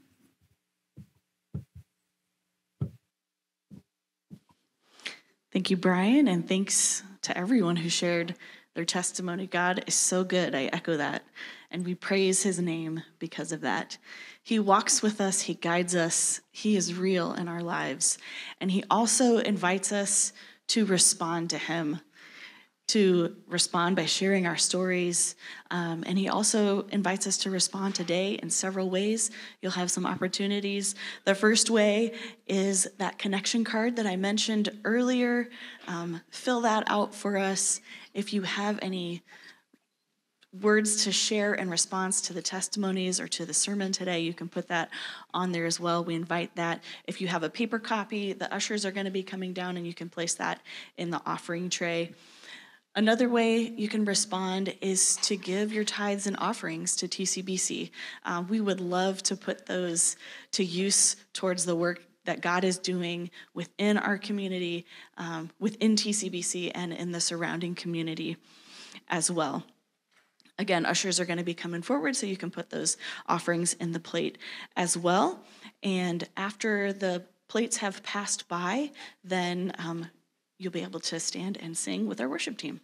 Thank you, Brian, and thanks to everyone who shared their testimony. God is so good. I echo that. And we praise his name because of that. He walks with us. He guides us. He is real in our lives. And he also invites us to respond to him, to respond by sharing our stories. Um, and he also invites us to respond today in several ways. You'll have some opportunities. The first way is that connection card that I mentioned earlier. Um, fill that out for us. If you have any words to share in response to the testimonies or to the sermon today, you can put that on there as well. We invite that. If you have a paper copy, the ushers are going to be coming down and you can place that in the offering tray. Another way you can respond is to give your tithes and offerings to T C B C. Uh, we would love to put those to use towards the work that God is doing within our community, um, within T C B C, and in the surrounding community as well. Again, ushers are going to be coming forward, so you can put those offerings in the plate as well. And after the plates have passed by, then um, you'll be able to stand and sing with our worship team.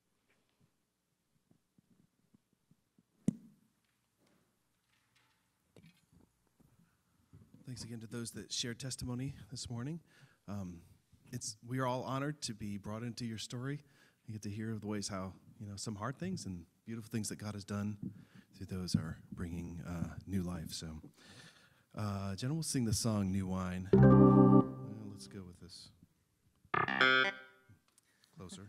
Thanks again to those that shared testimony this morning. Um, it's we are all honored to be brought into your story. You get to hear the ways how, you know, some hard things and beautiful things that God has done through those are bringing uh, new life. So, uh, Jenna will sing the song "New Wine." Uh, let's go with this. Closer.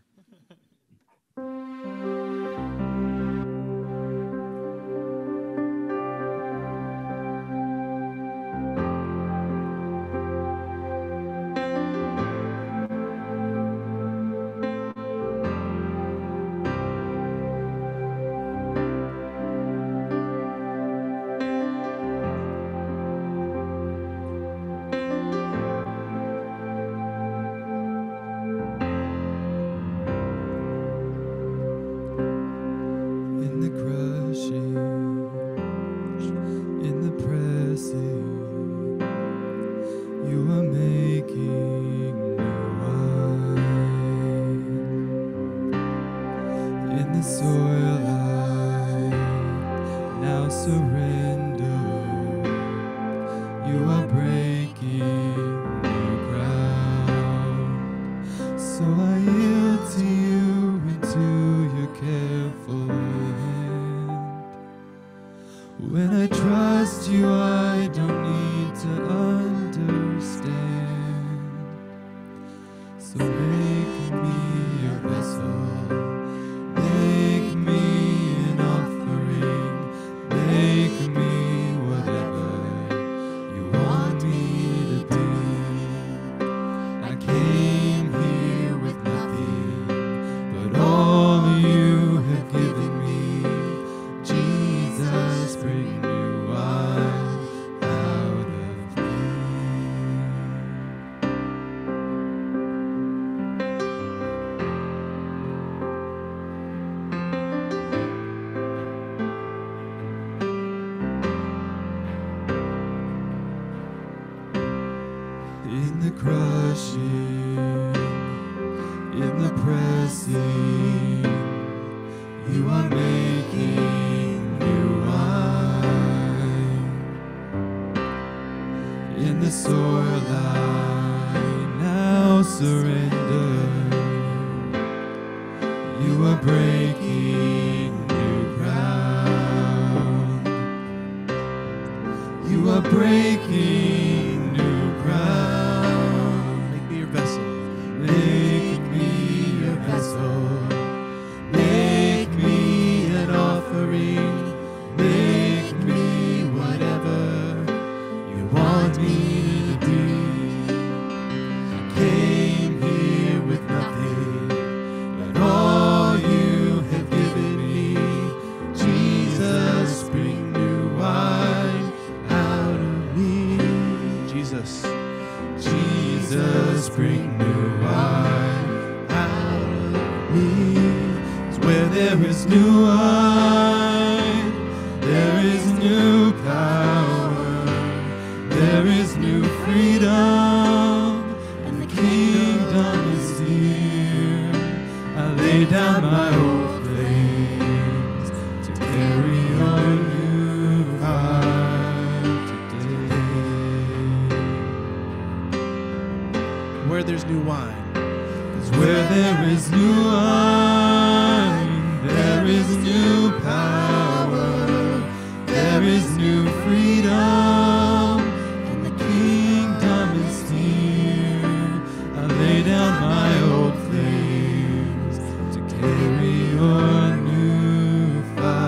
Carry your new fire.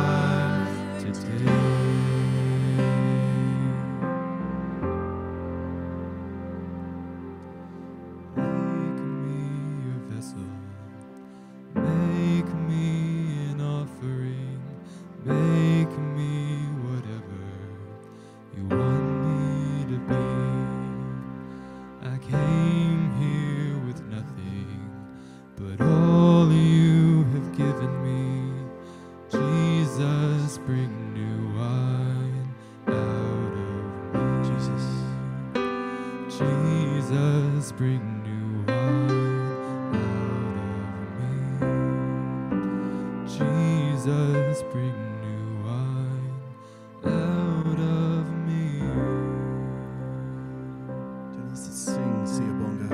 Jesus, bring new wine out of me. Jesus, bring new wine out of me. Let's sing Siyabonga.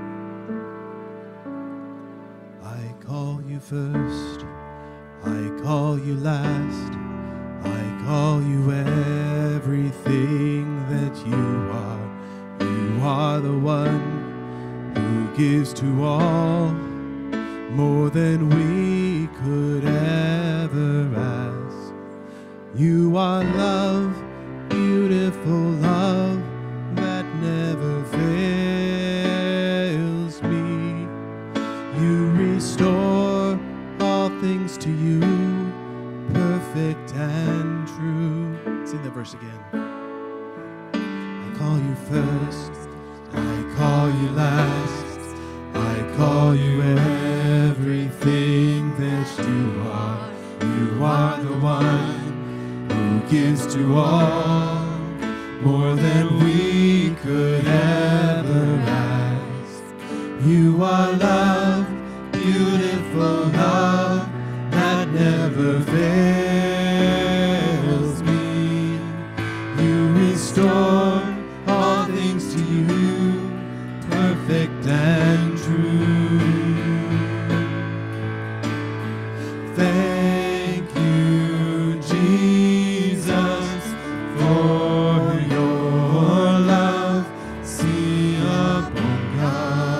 I call you first, I call you last, I call you everything that you are. You are the one who gives to all more than we could ever ask. You are love, beautiful love that never fails me. You restore all things to you, perfect and true. Sing that verse again. I call you first, I call you last, I call you everything that you are. You are the one who gives to all more than we could ever ask. You are love, beautiful love that never fails me. You restore all things to you, perfect and true. Thank you, Jesus, for your love. Siyabonga,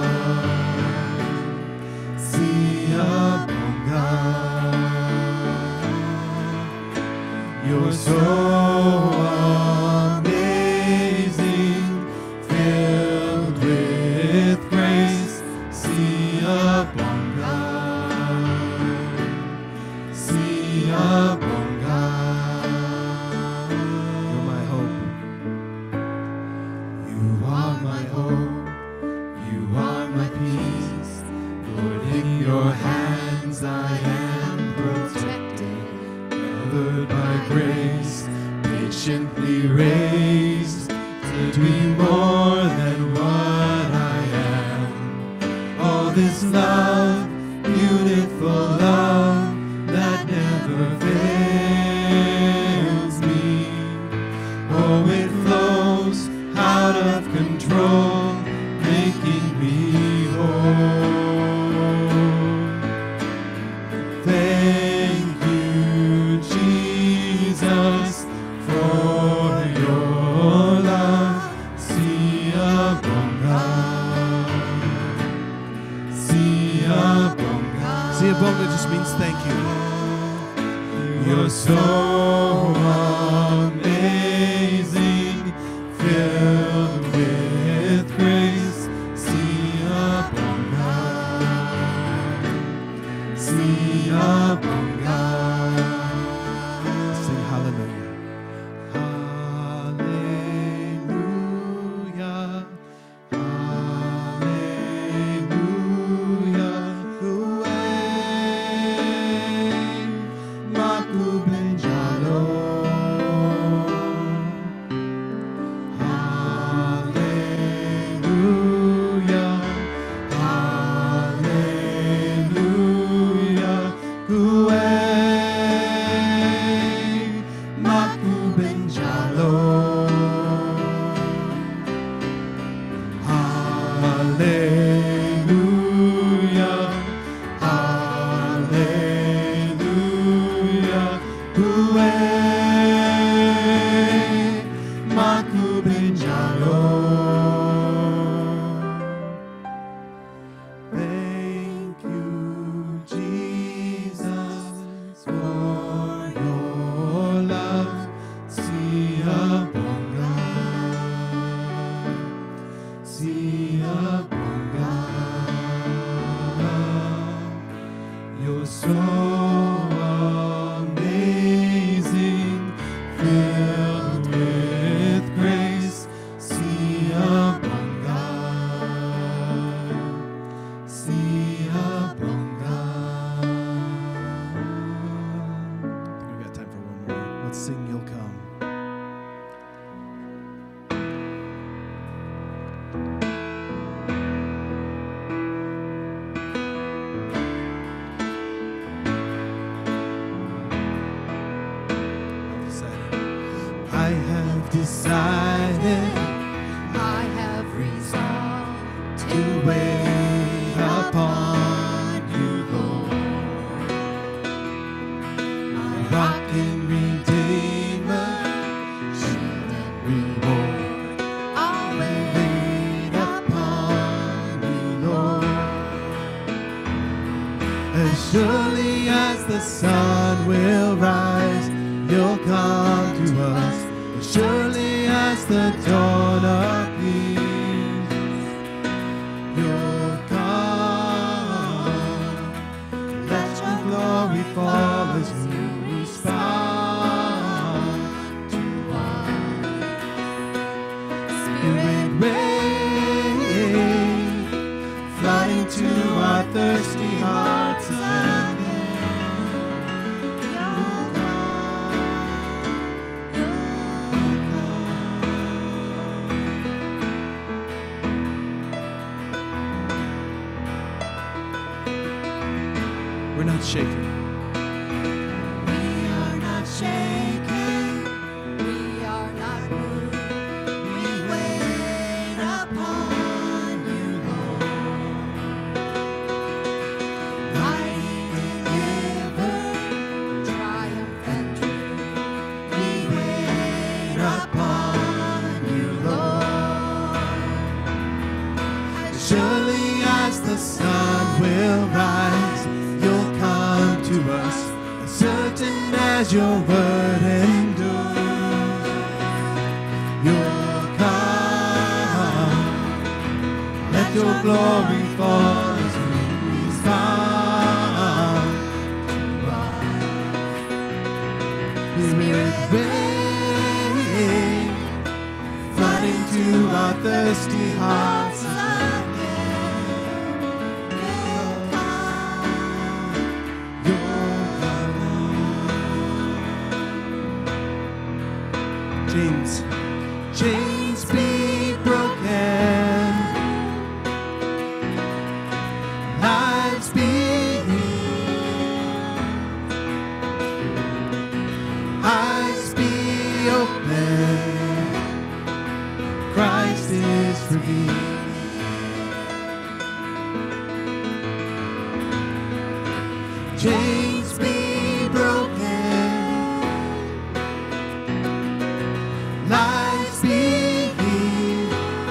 Siyabonga. You're so amazing, filled with grace. Siyabonga, Siyabonga. You're my hope. You are my hope. You are my peace. Lord, in your hands I am protected, covered by grace, patiently raised to be more than what I am. All this love, beautiful love that never fails me. Oh, it flows out of control, making me whole. Thank you, Jesus, for your love. Siyabonga, Siyabonga. Siyabonga just means thank you. You're so amazing, filled with grace. Siyabonga, Siyabonga. Sing hallelujah. Hallelujah. Hallelujah. Uwe makubenjalo. Hallelujah. Hallelujah. Uwe makubenjalo. Hallelujah, hallelujah, uwe makubenjalo. Thank you, Jesus, for your love. Siyabonga, Siyabonga. You're so amazing, filled with grace. Siyabonga, Siyabonga. I think we've got time for one more. Let's sing You'll Come. decided I have resolved to wait upon you, Lord. My rock and redeemer, shield and reward. I'll Wait upon you, Lord. As surely as the sun will rise, you'll come to us. As surely as the dawn appears, you'll come. Let your glory fall as you respond to us. Spirit, rain, flood into our thirsty hearts again. We're not shaken. We are not shaken. We are not moved. We wait upon you, Lord. Mighty deliver, triumphant true. We wait upon you, Lord. Surely as the sun will rise, you'll come to us, as certain as your word endures. You'll come, let your glory fall as we respond to us. Spirit, rain, flood into our thirsty hearts again. Chains, chains be broken, lives be healed, eyes be open, Christ is revealed. Chains be broken, lives be healed,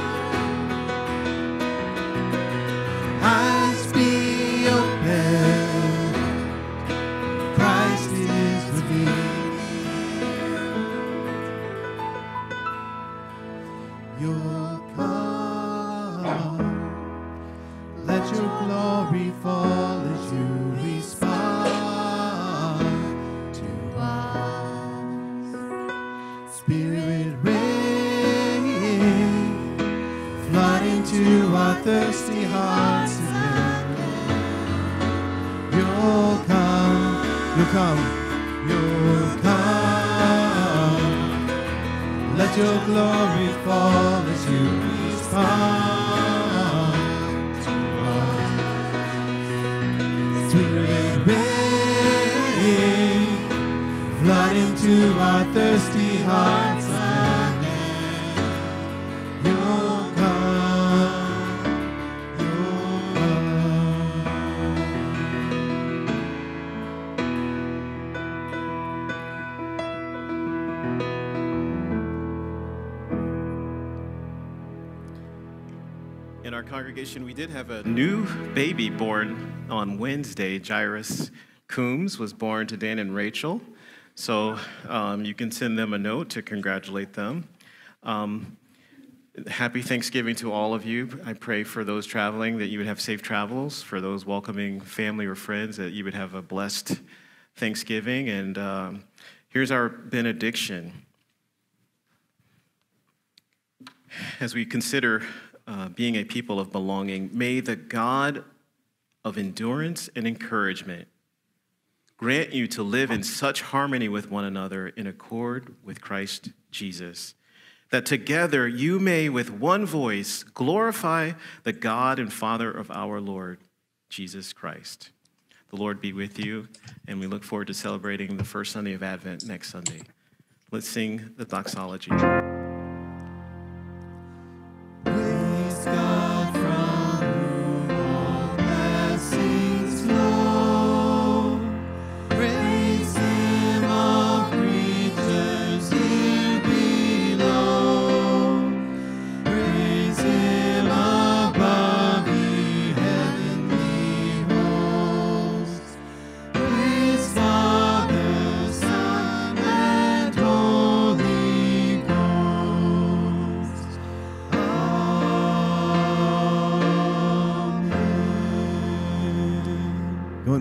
eyes be open, Christ is revealed. You'll come, let your glory fall as you respond to us. Spirit, rain, flood into our thirsty hearts again. You'll come, you'll come, you'll come. Let your glory fall as you respond to us. Spirit, rain, flood into our thirsty hearts again. You'll come, you'll In our congregation, we did have a new baby born on Wednesday. Jairus Coombs was born to Dan and Rachel. So um, you can send them a note to congratulate them. Um, happy Thanksgiving to all of you. I pray for those traveling that you would have safe travels, for those welcoming family or friends that you would have a blessed Thanksgiving. And um, here's our benediction. As we consider uh, being a people of belonging, may the God of endurance and encouragement grant you to live in such harmony with one another in accord with Christ Jesus, that together you may with one voice glorify the God and Father of our Lord Jesus Christ. The Lord be with you, and we look forward to celebrating the first Sunday of Advent next Sunday. Let's sing the doxology.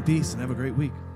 in peace and have a great week.